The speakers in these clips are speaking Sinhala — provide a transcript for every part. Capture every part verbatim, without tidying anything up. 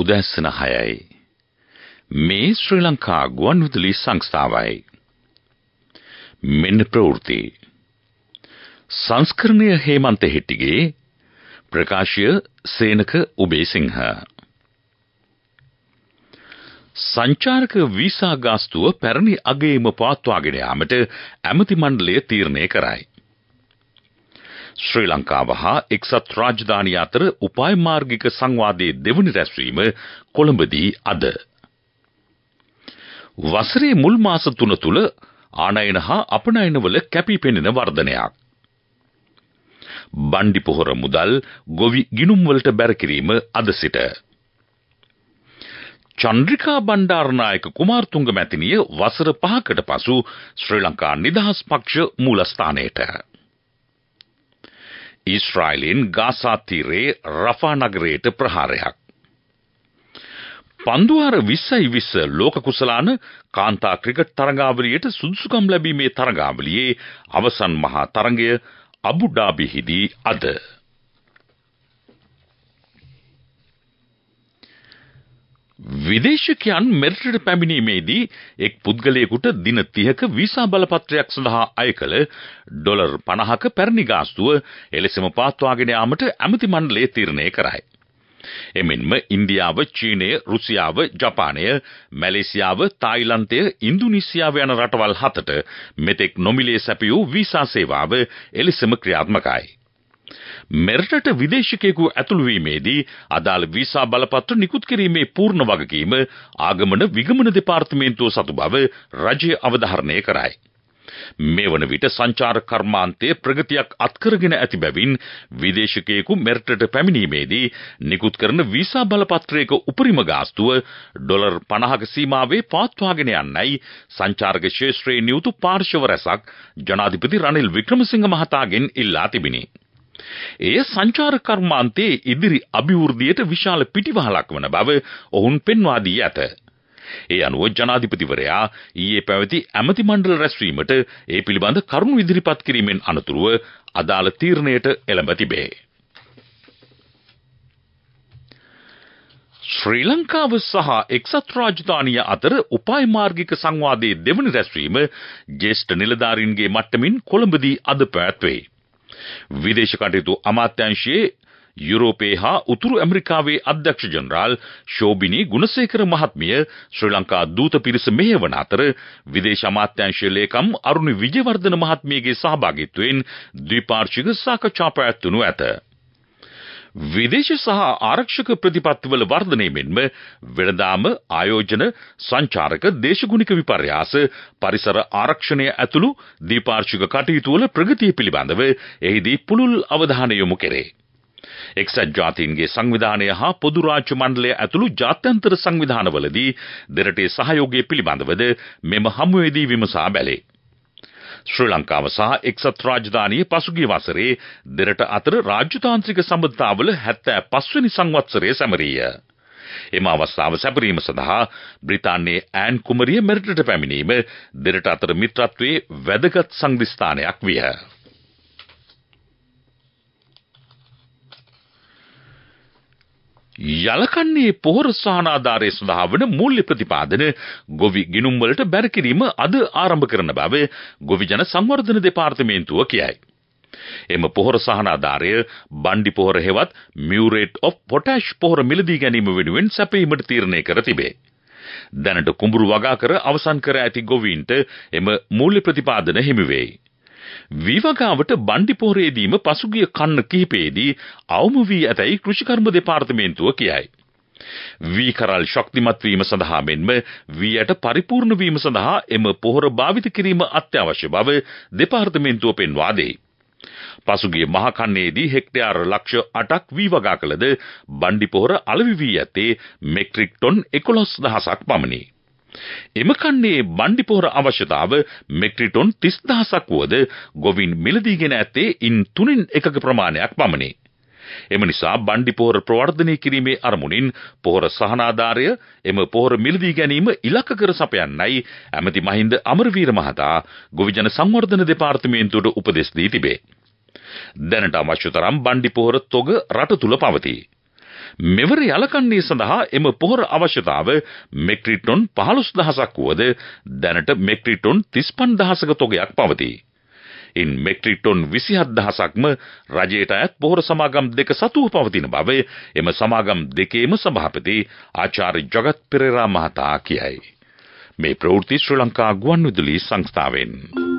උදැසන හයයි. මේ ශ්‍රී ලංකා ගුවන්විදුලි සංස්ථාවයි. මෙන්න ප්‍රවෘත්ති. සංස්කරණය හේමන්ත හෙට්ටිගේ ප්‍රකාශය සේනක උබේසිංහ. සංචාරක වීසා ගාස්තුව පැරණි අගයේම පවත්වාගෙන යාමට ඇමති මණ්ඩලය තීරණය කරයි. ශ්‍රී ලංකාව හා එක්සත් රාජධානිය අතර උපාය මාර්ගික සංවාදයේ දෙවනි රැස්වීම කොළඹදී අද. වසරේ මුල් මාස තුන තුල ආනයන හා අපනයනවල කැපී පෙනෙන වර්ධනයක්. බණ්ඩි පොහොර මුදල් ගොවි ගිණුම් වලට බැර කිරීම අද සිට. චන්ද්‍රිකා බණ්ඩාරනායක කුමාරතුංග මැතිණිය වසර පහකට පසු ශ්‍රී ලංකා නිදහස් පක්ෂ මූලස්ථානයට. ඊශ්‍රායලෙන් ගාසා තීරයේ රෆා නගරයට ප්‍රහාරයක්. පන්දුවාර විස්සයි විස්ස ලෝක කුසලාන කාන්තා ක්‍රිකට් තරගාවලියට සුදුසුකම් ලැබීමේ තරගාවලියේ අවසන් මහා තරගය අබු ඩාබිහිදී අද. විදේශිකයන් මෙරටට පැමිණීමේදී එක් පුද්ගලයෙකුට දින තිහක වීසා බලපත්‍රයක් සඳහා අය කළ ඩොලර් පනහක පැරණි ගාස්තුව එලෙසම පවත්වාගෙන යාමට ඇමති මණ්ඩලය තීරණය කරයි. එමෙන්ම ඉන්දියාව, චීනය, රුසියාව, ජපානය, මැලේසියාව, තායිලන්තය, ඉන්දුනීසියාව යන රටවල් හතට මෙතෙක් නොමිලේ සැපයූ වීසා සේවාව එලෙසම ක්‍රියාත්මකයි. මෙරටට විදේශිකයෙකු ඇතුළු වීමේදී අදාළ වීසා බලපත්‍ර නිකුත් කිරීමේ පූර්ණ වගකීම ආගමන විගමන දෙපාර්තමේන්තුව සතු බව රජය අවධාරණය කරයි. මේ වන විට සංචාර කර්මාන්තයේ ප්‍රගතියක් අත්කරගෙන ඇති බැවින් විදේශිකයෙකු මෙරටට පැමිණීමේදී නිකුත් කරන වීසා බලපත්‍රයක උපරිම ගාස්තුව ඩොලර් පනහක සීමාවේ පවත්වාගෙන යන්නයි සංචාරක ක්ෂේත්‍රයේ නියුතු පාර්ශව රැසක් ජනාධිපති රනිල් වික්‍රමසිංහ මහතාගෙන් ඉල්ලා තිබිණි. එය සංචාර කර්මාන්තයේ ඉදිරි අභිවෘද්ධියට විශාල පිටිවහලක් වන බව ඔවුන් පෙන්වා දී ඇත. ඒ අනුව ජනාධිපතිවරයා ඊයේ පැවති ඇමති මණ්ඩල රැස්වීමට ඒ පිළිබඳ කරුණු ඉදිරිපත් කිරීමෙන් අනතුරුව අදාළ තීරණයට එළඹ තිබේ. ශ්‍රී ලංකාව සහ එක්සත් රාජධානිය අතර උපාය මාර්ගික සංවාදයේ දෙවනි රැස්වීම ජ්‍යෙෂ්ඨ නිලධාරීන්ගේ මට්ටමින් කොළඹදී අද පැවැත්වේ. විදේශ කටයුතු අමාත්‍යාංශයේ යුරෝපයේ හා උතුරු ඇමරිකාවේ අධ්‍යක්ෂ ජනරාල් ශෝබිනී ගුණසේකර මහත්මිය ශ්‍රී ලංකා දූත පිරිස මෙහෙවන අතර විදේශ අමාත්‍යාංශයේ ලේකම් අරුණි විජේවර්ධන මහත්මියගේ සහභාගීත්වයෙන් ද්විපාර්ශ්වික සාකච්ඡා පැවැත්වනු ඇත. විදේශ සහ ආරක්ෂක ප්‍රතිපත්තිවල වර්ධනය මෙන්ම වෙළඳාම, ආයෝජන, සංචාරක, දේශගුණික විපර්යාස, පරිසර ආරක්ෂණය ඇතුළු ද්විපාර්ශ්වික කටයුතු වල ප්‍රගතිය පිළිබඳව එහිදී පුළුල් අවධානය යොමු කෙරේ. එක්සත් ජාතීන්ගේ සංවිධානය හා පොදු රාජ්‍ය මණ්ඩලය ඇතුළු ජාත්‍යන්තර සංවිධානවලදී දෙරටේ සහයෝගය පිළිබඳවද මෙම හමුවේදී විමසා බැලේ. ශ්‍රී ලංකාව සහ එක්සත් රාජධානිය පසුගිය වසරේ දෙරට අතර රාජ්‍යතාන්ත්‍රික සම්බන්ධතාවල හැත්තෑ පහ වෙනි සංවත්සරය සැමරීය. එම අවස්ථාව සැපරීම සඳහා බ්‍රිතාන්‍යයේ ඈන් කුමරිය මෙරටට පැමිණීම දෙරට අතර මිත්‍රත්වයේ වැදගත් සංදිස්ථානයක් විය. යලකන්නේ පොහොර සහනාධාරය සඳහා වන මූල්‍ය ප්‍රතිපාදන ගොවි ගිණුම් වලට බැර කිරීම අද ආරම්භ කරන බව ගොවි ජන සංවර්ධන දෙපාර්තමේන්තුව කියයි. එම පොහොර සහනාධාරය බණ්ඩි පොහොර හෙවත් මියුරේට් ඔෆ් පොටෑෂ් පොහොර මිලදී ගැනීම වෙනුවෙන් සැපයීමට තීරණය කර තිබේ. දැනට කුඹුරු වගා කර අවසන් කර ඇති ගොවීන්ට එම මූල්‍ය ප්‍රතිපාදන හිමි වෙයි. විවගාවට බණ්ඩි පොහොරේදීම පසුගිය කන්න කිහිපයේදී අවම වී ඇතැයි කෘෂිකර්ම දෙපාර්තමේන්තුව කියයි. වී කරල් ශක්තිමත් වීම සඳහා මෙන්ම වී යට පරිපූර්ණ වීම සඳහා එම පොහොර භාවිත කිරීම අත්‍යවශ්‍ය බව දෙපාර්තමේන්තුව පෙන්වා දෙයි. පසුගිය මහ කන්නේදී හෙක්ටයාර ලක්ෂ අටක් වී වගා කළද බණ්ඩි පොහොර අලෙවි වී ඇත්තේ මෙට්‍රික් ටොන් එකොළොස් දහසක් පමණි. එම කන්නේ බණ්ඩි පොහොර අවශ්‍යතාව මෙට්‍රික් ටොන් තිස් දහසක් වුවද ගොවින් මිලදීගෙන ඇත්තේ ඉන් තුනෙන් එකක ප්‍රමාණයක් පමණි. එම නිසා බණ්ඩි පොහොර ප්‍රවර්ධනය කිරීමේ අරමුණින් පොහොර සහනාධාරය එම පොහොර මිලදී ගැනීම ඉලක්ක කර සපයන්නයි ඇමති මහින්ද අමරවීර මහතා ගොවි ජන සංවර්ධන දෙපාර්තමේන්තුවට උපදෙස් දී තිබේ. දැනට අවශ්‍ය තරම් බණ්ඩි පොහොර තොග රට තුල පවතී. මෙවර යලකන්නේ සඳහා එම පොහොර අවශ්‍යතාව මෙට්‍රික් ටොන් පහළොස් දහසක් වුවද දැනට මෙට්‍රික් ටොන් තිස් පන්දාහක තොගයක් පවතී. ඉන් මෙට්‍රික් ටොන් විසිහත් දහසක්ම රජයට අයත් පොහොර සමාගම් දෙක සතුව පවතින බව එම සමාගම් දෙකේම සභාපති ආචාර්ය ජගත් පෙරේරා මහතා කියයි. මේ ප්‍රවෘත්ති ශ්‍රී ලංකා ගුවන්විදුලි සංස්ථාවෙන්.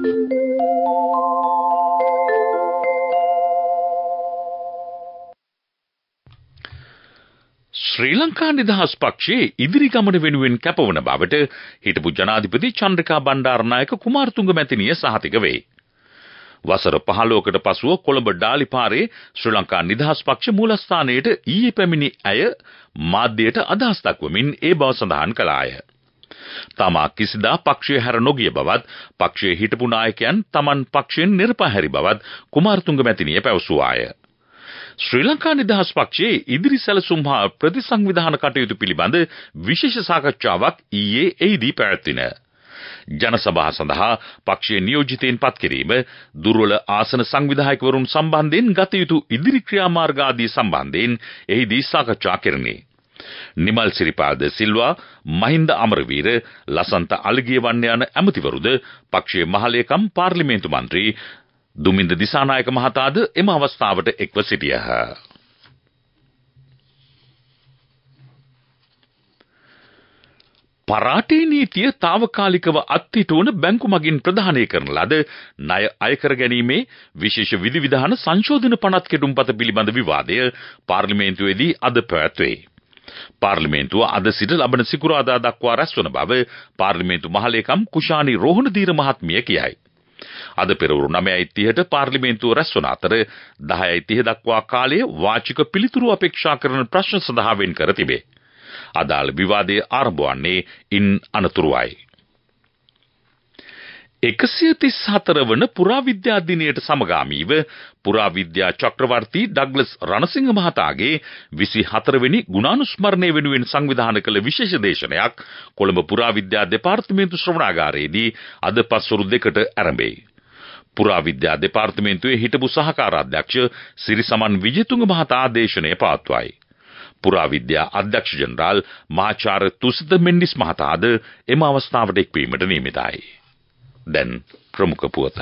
ශ්‍රී ලංකා නිදහස් පක්ෂයේ ඉදිරි ගමන වෙනුවෙන් කැපවන බවට හිටපු ජනාධිපති චන්ද්‍රිකා බණ්ඩාරනායක කුමාරතුංග මැතිණිය සහතික වේ. වසර පහළොවකට පසුව කොළඹ ඩාලිපාරේ ශ්‍රී ලංකා නිදහස් පක්ෂ මූලස්ථානයට ඊයේ පැමිණි ඇය මාධ්‍යයට අදහස් දක්වමින් ඒ බව සඳහන් කළාය. තමා කිසිදා පක්ෂය හැර නොගිය බවත් පක්ෂයේ හිටපු නායකයන් තමන් පක්ෂයෙන් නිර්පහැරි බවත් කුමාරතුංග මැතිණිය පැවසුවාය. ශ්‍රී ලංකා නිදහස් පක්ෂයේ ඉදිරි සැලසුම් හා ප්‍රතිසංවිධාන කටයුතු පිළිබඳ විශේෂ සාකච්ඡාවක් ඊයේ එහිදී පැවැත්වින. ජනසභා සඳහා පක්ෂයේ නියෝජිතයින් පත් කිරීම, දුර්වල ආසන සංවිධායකවරුන් සම්බන්ධයෙන් ගත යුතු ඉදිරි ක්‍රියාමාර්ග ආදී සම්බන්ධයෙන් එහිදී සාකච්ඡා කෙරෙන්නේ. නිමල් සිරිපාද සිල්වා, මහින්ද අමරවීර, ලසන්ත අලගියවන්න යන ඇමතිවරුද පක්ෂයේ මහලේකම් පාර්ලිමේන්තු මන්ත්‍රී දුමින්ද දිසානායක මහතාද එම අවස්ථාවට එක්ව සිටියහ. පරාටේ නීතිය తాවකාලිකව අත්හිටුවන බැංකු මගින් ප්‍රදානය කරන ලද ණය අයකර ගැනීමේ විශේෂ විධිවිධාන සංශෝධන පනත් කෙටුම්පත පිළිබඳ විවාදය පාර්ලිමේන්තුවේදී අද පැවැත්වේ. පාර්ලිමේන්තුව අද සිට ලබන සිකුරාදා දක්වා රැස්වන බව පාර්ලිමේන්තු මහලේකම් කුෂානි රෝහණදීර මහත්මිය කියයි. අද පෙරවරු නවයයි තිහට පාර්ලිමේන්තුව රැස්වන අතර දහයයි තිහ දක්වා කාලයේ වාචික පිළිතුරු අපේක්ෂා කරන ප්‍රශ්න සඳහා වෙන් කර තිබේ. අදාළ විවාදය ආරම්භ වන්නේ ඉන් අනතුරුවයි. එකසිය තිස් හතර වන පුරාවිද්‍යා දිනයට සමගාමීව පුරාවිද්‍යා චක්‍රවර්ති ඩග්ලස් රණසිංහ මහතාගේ විසි හතර වෙනි ගුණානුස්මරණය වෙනුවෙන් සංවිධානය කළ විශේෂ දේශනයක් කොළඹ පුරාවිද්‍යා දෙපාර්තමේන්තු ශ්‍රවණාගාරයේදී අද පස්වරු දෙකට ආරම්භයි. පුරාවිද්‍යා දෙපාර්තමේන්තුවේ හිටපු සහකාර අධ්‍යක්ෂ සිරිසමන් විජේතුංග මහතා දේශනය පවත්වයි. පුරාවිද්‍යා අධ්‍යක්ෂ ජනරාල් මහාචාර්ය තුසිත මෙන්ඩිස් මහතාද එම අවස්ථාවට එක්වීමට නියමිතයි. දැන් ප්‍රමුඛ පුවත.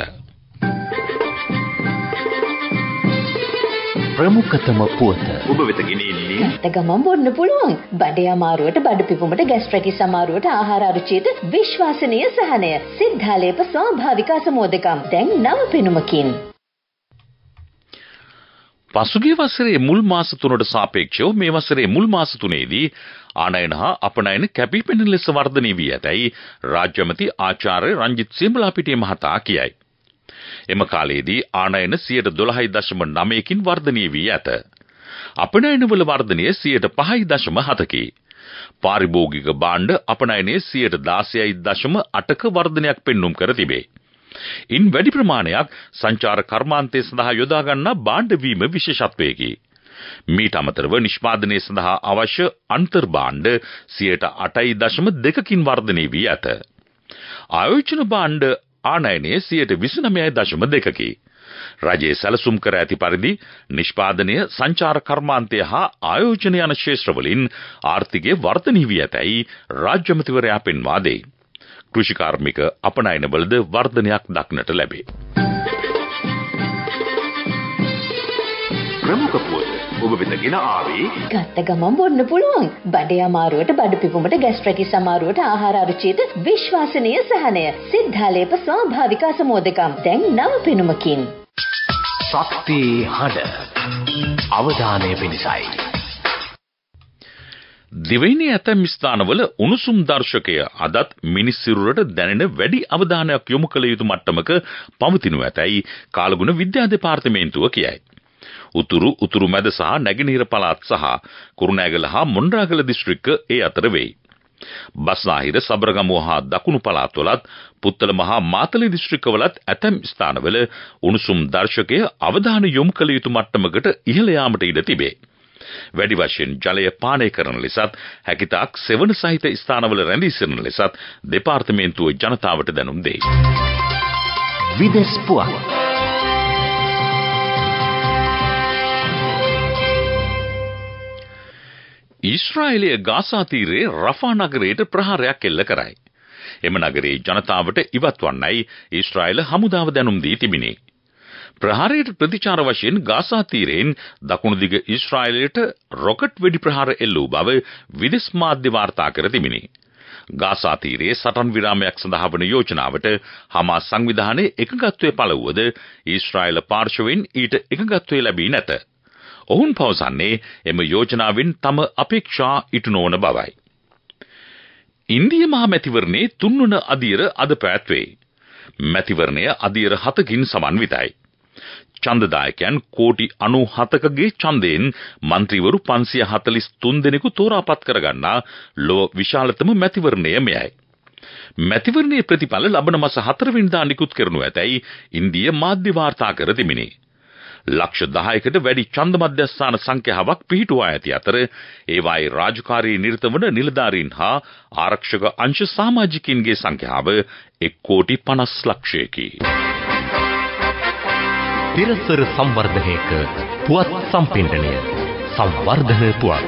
ප්‍රමුඛතම පුවත ඔබ වෙත ගෙනෙන්නේ ගමන් බොන්න පුළුවන් බඩේ අමාරුවට බඩ පිපුමට ગેස්ට්‍රයිටිස් අමාරුවට ආහාර අරුචියට විශ්වාසනීය සහනය සිද්ධාලේප ස්වාභාවික අසමෝදකම් දැන් නව පෙනුමකින්. පසුගිය වසරේ මුල් මාස තුනට සාපේක්ෂව මේ වසරේ මුල් මාස තුනේදී ආනයන හා අපනයන කැපී පෙනෙන ලෙස වර්ධනය වී ඇතැයි රාජ්‍ය ඇමති ආචාර්ය රංජිත් සියඹලාපිටිය මහතා කියයි. එම කාලයේදී ආනයන සියයට දොළහයි දශම නවයකින් වර්ධනය වී ඇත. අපනයනවල වර්ධනය සියයට පහයි දශම හතකි. පාරිභෝගික භාණ්ඩ අපනයනයේ සියයට දාසයයි දශම අටක වර්ධනයක් පෙන්නුම් කර තිබේ. ඉන් වැඩි ප්‍රමාණයක් සංචාර කර්මාන්තය සඳහා යොදා ගන්නා භාණ්ඩ වීම විශේෂත්වයකි. මීට අමතරව නිෂ්පාදනය සඳහා අවශ්‍ය අන්තර් භාණ්ඩ සියයට අටයි දශම දෙකකින් වර්ධනය වී ඇත. ආයෝජන භාණ්ඩ ආනයනයේ සියයට විසිනවයයි දශම දෙකකි. රජයේ සැලසුම් කර ඇති පරිදි නිෂ්පාදනය, සංචාර කර්මාන්තය හා ආයෝජන යන ක්ෂේත්‍රවලින් ආර්ථිකය වර්ධනය වී ඇතැයි රාජ්‍ය ඇමතිවරයා පෙන්වා දෙයි. කෘෂි කාර්මික අපනයනවලද වර්ධනයක් දක්නට ලැබේ. ප්‍රමුඛ පුවත ඔබ වෙතගෙන ආවේ ගත්ත ගමන් බොන්න පුළුවන් බඩේ අමාරුවට බඩ පිපුමට ગેස්ට්‍රයිටිස් අමාරුවට ආහාර අරුචියට විශ්වාසනීය සහනය සිද්ධාලේප ස්වාභාවික අසමෝදකම් දැන් නව පෙනුමකින්. ශක්ති හඬ අවධානය පිණිසයි. දිවයිනේ ඇතැම් ස්ථානවල උණුසුම් දර්ශකය අදත් මිනිස් සිරුරට දැනෙන වැඩි අවධානයක් යොමු කළ යුතු මට්ටමක පවතිනු ඇතැයි කාලගුණ විද්‍යා දෙපාර්තමේන්තුව කියයි. උතුරු උතුරු මැද සහ නැගෙනහිර පළාත් සහ කුරුණෑගල හා මොණරාගල දිස්ත්‍රික්ක ඒ අතර වෙයි. බස්නාහිර, සබරගමුව හා දකුණු පළාත්වලත් පුත්තල මහා මාතලේ දිස්ත්‍රික්කවලත් ඇතැම් ස්ථානවල උණුසුම් දර්ශකය අවධානය යොමු කළ යුතු මට්ටමකට ඉහළ යාමට ඉඩ තිබේ. වැඩි වශයෙන් ජලය පානය කරන ලෙසත් හැකිතාක් සෙවන සහිත ස්ථානවල රැඳී සිටින ලෙසත් දෙපාර්තමේන්තුව ජනතාවට දැනුම් දෙයි. විදෙස් පුවත් ඊශ්‍රායලයේ ගාසා තීරයේ රෆා නගරයට ප්‍රහාරයක් එල්ල කරයි. එම නගරයේ ජනතාවට ඉවත් වන්නයි ඊශ්‍රායල හමුදාව දැනුම් දී තිබිනේ. ප්‍රහාරයට ප්‍රතිචාර වශයෙන් ගාසා තීරයෙන් දකුණු දිග ඊශ්‍රායලයට රොකට් වෙඩි ප්‍රහාර එල්ල වූ බව විදේශ මාධ්‍ය වාර්තා කර තිබිනේ. ගාසා තීරයේ සටන් විරාමයක් සඳහා වන යෝජනාවට හමාස් සංවිධානයේ එකඟත්වය පළවුවද ඊශ්‍රායල පාර්ශවයෙන් ඊට එකඟත්වය ලැබී නැත. ඔවුන් පවසන්නේ එම යෝජනාවෙන් තම අපේක්ෂා ඉටු නොවන බවයි. ඉන්දිය මහ මැතිවරණයේ තුන්වන අදියර අද පැවැත්වේ. මැතිවරණය අදියර හතකින් සමන්විතයි. ඡන්දදායකයන් කෝටි අනූහතකගේ ඡන්දයෙන් මන්ත්‍රීවරු පන්සිය හතළිස් තුන් දෙනෙකු තෝරාපත් කරගන්නා ලොව විශාලතම මැතිවරණය මෙයයි. මැතිවරණයේ ප්‍රතිඵල ලබන මාස හතර වෙනිදා නිකුත් කරනු ඇතැයි ඉන්දිය මාධ්‍ය වාර්තා කර තිබිනේ. ලක්ෂ දහයකට වැඩි ඡන්ද මධ්‍යස්ථාන සංඛ්‍යාවක් පිහිටුවා ඇති අතර ඒවායේ රාජකාරී නිරත වන නිලධාරීන් හා ආරක්ෂක අංශ සමාජිකින්ගේ සංඛ්‍යාව එක් කෝටි පනස් ලක්ෂයකි. තිරසර සංවර්ධනයක පුවත් සම්පින්ඩනය සංවර්ධන පුවත්.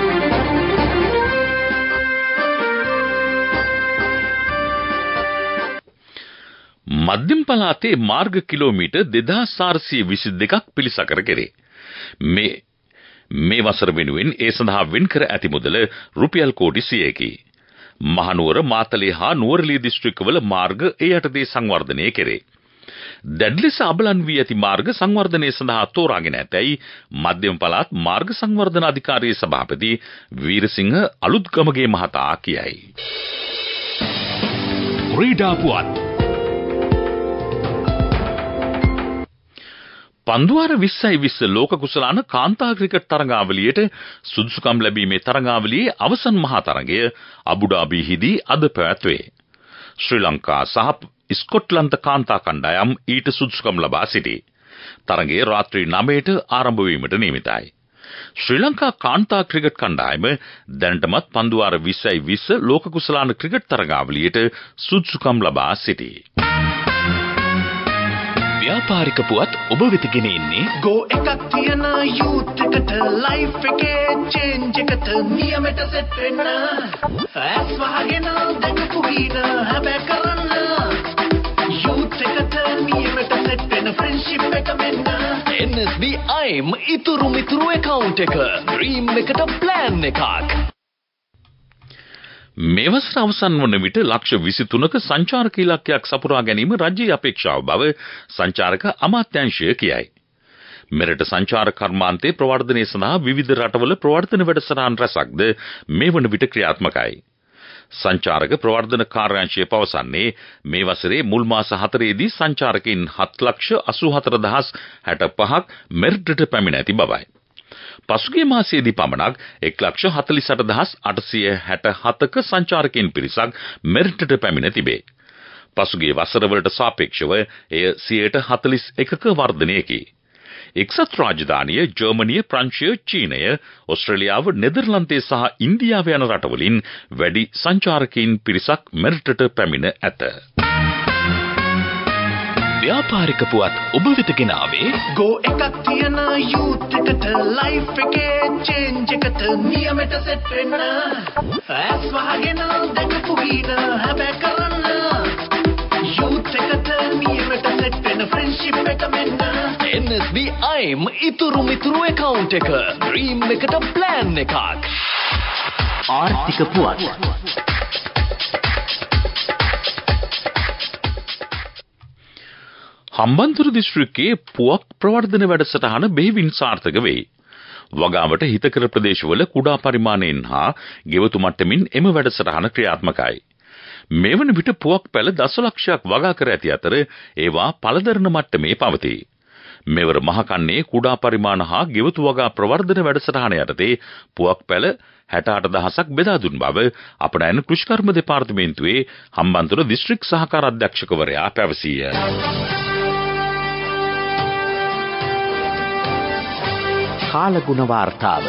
මධ්‍යම පළාතේ මාර්ග කිලෝමීටර් දෙදාස් හාරසිය විසි දෙකක් පිළිසකර කෙරේ. මේ මේ වසර වෙනුවෙන් ඒ සඳහා වෙන් කර ඇති මුදල රුපියල් කෝටි සියයකි. මහනුවර මාතලේ හා නුවරඑළිය දිස්ත්‍රික්කවල මාර්ග ඒ යටතේ සංවර්ධනය කෙරේ. දැඩි ලෙස අබලන් වී ඇති මාර්ග සංවර්ධනය සඳහා තෝරාගෙන ඇතැයි මධ්‍යම පළාත් මාර්ග සංවර්ධන අධිකාරියේ සභාපති වීරසිංහ අලුත්ගමගේ මහතා කියයි. ක්‍රීඩා පුවත්. පන්දුවාර විස්සයි විස්ස ලෝක කුසලාන කාන්තා ක්‍රිකට් තරඟාවලියට සුදුසුකම් ලැබීමේ තරඟාවලියේ අවසන් මහා තරඟය අබුඩාබිහිදී අද පැවැත්වේ. ශ්‍රී ලංකා සහ ස්කොට්ලන්ත කාන්තා කණ්ඩායම් ඊට සුදුසුකම් ලබා සිටී. තරඟය රාත්‍රී නවයට ආරම්භ වීමට නියමිතයි. ශ්‍රී ලංකා කාන්තා ක්‍රිකට් කණ්ඩායම දැනටමත් පන්දුවාර විස්සයි විස්ස ලෝක කුසලාන ක්‍රිකට් තරඟාවලියට සුදුසුකම් ලබා සිටී. ව්‍යාපාරික පුවත් ඔබ වෙත ගෙන එන්නේ ගෝ එකක් තියන යූත් එකට ලයිෆ් එකේ චේන්ජ් එකට නියමෙට සෙට් වෙන්න ඇස් වහගෙන දැකපු ගීන හැබැයි කරන්න යූත් එකට නියමෙට සෙට් වෙන ෆ්‍රෙන්ඩ්ෂිප් එක මෙන්න එන් එස් බී අයිම් ඉතුරු මිතුරු account එක ඩ්‍රීම් එකට ප්ලෑන් එකක්. මේ වසර අවසන් වන විට ලක්ෂ විසි තුනක සංචාරක ඉලක්කයක් සපුරා ගැනීම රජයේ අපේක්ෂාව බව සංචාරක අමාත්‍යාංශය කියයි. මෙරට සංචාරක කර්මාන්තයේ ප්‍රවර්ධනය සඳහා විවිධ රටවල ප්‍රවර්ධන වැඩසටහන් රැසක්ද මේ වන විට ක්‍රියාත්මකයි. සංචාරක ප්‍රවර්ධන කාර්යාංශය පවසන්නේ මේ වසරේ මුල් මාස හතරේදී සංචාරකයින් හත් ලක්ෂ අසූ හතර දහස් හැට පහක් මෙරටට පැමිණ ඇති බවයි. පසුගිය මාසයේදී පමණක් එක් ලක්ෂ හතළිස් අට දහස් අටසිය හැට හතක සංචාරකයන් පිරිසක් මෙරටට පැමිණ තිබේ. පසුගිය වසරවලට සාපේක්ෂව එය සියයට හතළිස් එකක වර්ධනයකි. එක්සත් රාජධානිය ජර්මනිය, ප්‍රංශය, චීනය, ඕස්ට්‍රේලියාව, නෙදර්ලන්තය සහ ඉන්දියාව යන රටවලින් වැඩි සංචාරකයන් පිරිසක් මෙරටට පැමිණ ඇත. ව්‍යාපාරික පුවත් ඔබ වෙත ගෙන ආවේ ගෝ එකක් තියන යූත් එකට ලයිෆ් එකේ චේන්ජ් එකට නියමෙට සෙට් වෙන්න ඇස් වහගෙන දැකපු ගීන හැබැයි කරන්න යූත් එකට නියමෙට සෙට් වෙන ෆ්‍රෙන්ඩ්ෂිප් එක මෙන්න එන් එස් බී අයිම් ඉතුරු මිතුරු account එක ඩ්‍රීම් එකට ප්ලෑන් එකක්. ආර්ථික පුවත්. හම්බන්තොට දිස්ත්‍රික්කයේ පුවක් ප්‍රවර්ධන වැඩසටහන බෙහෙවින් සාර්ථක වේ. වගාවට හිතකර ප්‍රදේශවල කුඩා පරිමාණයෙන් හා ගෙවතු මට්ටමින් එම වැඩසටහන ක්‍රියාත්මකයි. මේ වන විට පුවක් පැල දසලක්ෂයක් වගා කර ඇති අතර ඒවා පළදරන මට්ටමේ පවතී. මෙවර මහකන්නේ කුඩා පරිමාණ හා ගෙවතු වගා ප්‍රවර්ධන වැඩසටහන යටතේ පුවක් පැල හැට අට දහසක් බෙදා දුන් බව අපනයන කෘෂිකර්ම දෙපාර්තමේන්තුවේ හම්බන්තොට දිස්ත්‍රික් සහකාර අධ්‍යක්ෂකවරයා පැවසීය. කාලගුණ වාර්තාව.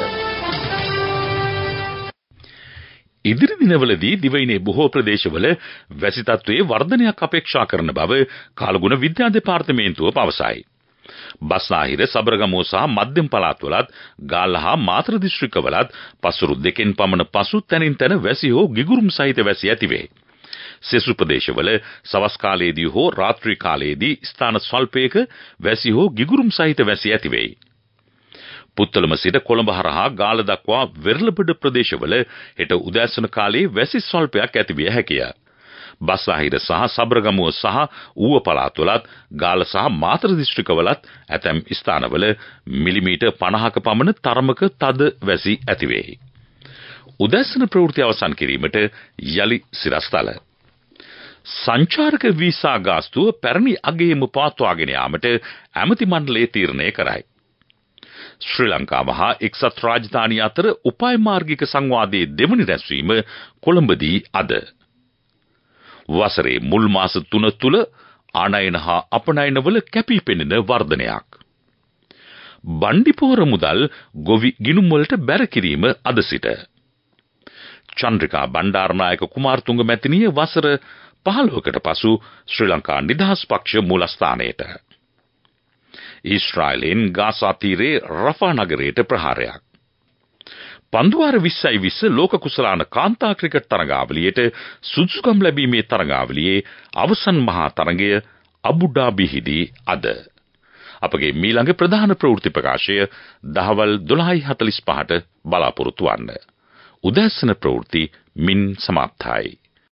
ඉදිරි දිනවලදී දිවයිනේ බොහෝ ප්‍රදේශවල වැසි තත්ත්වයේ වර්ධනයක් අපේක්ෂා කරන බව කාලගුණ විද්‍යා දෙපාර්තමේන්තුව පවසයි. බස්නාහිර සබරගමුව සහ මධ්‍යම පළාත්වලත් ගාල්ල හා මාතර දිස්ත්‍රික්කවලත් පසුරු දෙකෙන් පමණ පසු තැනින් තැන වැසි හෝ ගිගුරුම් සහිත වැසි ඇතිවේ. සෙසු ප්‍රදේශවල සවස් කාලයේදී හෝ රාත්‍රී කාලයේදී ස්ථාන ස්වල්පයක වැසි හෝ ගිගුරුම් සහිත වැසි ඇතිවේ. පුත්තලම සිට කොළඹ හරහා ගාල්ල දක්වා වෙරළබඩ ප්‍රදේශවල හෙට උදෑසන කාලයේ වැසි ස්වල්පයක් ඇතිවිය හැකිය. බස්නාහිර සහ සබරගමුව සහ ඌව පළාත්වලත් ගාල්ල සහ මාතර දිස්ත්‍රික්කවලත් ඇතැම් ස්ථානවල මිලිමීටර් පනහක පමණ තරමක තද වැසි ඇතිවේ. උදෑසන ප්‍රවෘත්ති අවසන් කිරීමට යලි සිරස්තල. සංචාරක වීසා ගාස්තුව පැරණි අගයේම පවත්වාගෙන යාමට ඇමති මණ්ඩලය තීරණය කරයි. ශ්‍රී ලංකාව හා එක්සත් රාජධානිය අතර උපාය මාර්ගික සංවාදයේ දෙවනි රැස්වීම කොළඹදී අද. වසරේ මුල් මාස තුන තුල ආනයන හා අපනයනවල කැපී පෙනෙන වර්ධනයක්. බණ්ඩිපෝර මුදල් ගොවි ගිණුම් වලට බැර කිරීම අද සිට. චන්ද්‍රිකා බණ්ඩාරනායක කුමාරතුංග මැතිණිය වසර පහළොවකට පසු ශ්‍රී ලංකා නිදහස් පක්ෂ මූලස්ථානයට. ඊශ්‍රායලෙන් ගාසා තීරයේ රෆා නගරයට ප්‍රහාරයක්. පන්දුවාර විස්සයි විස්ස ලෝක කුසලාන කාන්තා ක්‍රිකට් තරගාවලියට සුදුසුකම් ලැබීමේ තරගාවලියේ අවසන් මහා තරගය අබුඩාබිහිදී අද. අපගේ මීළඟ ප්‍රධාන ප්‍රවෘත්ති ප්‍රකාශය දහවල් දොළහයි හතළිස් පහට බලාපොරොත්තු වන්න. උදෑසන ප්‍රවෘත්ති මින් සමාප්තයි.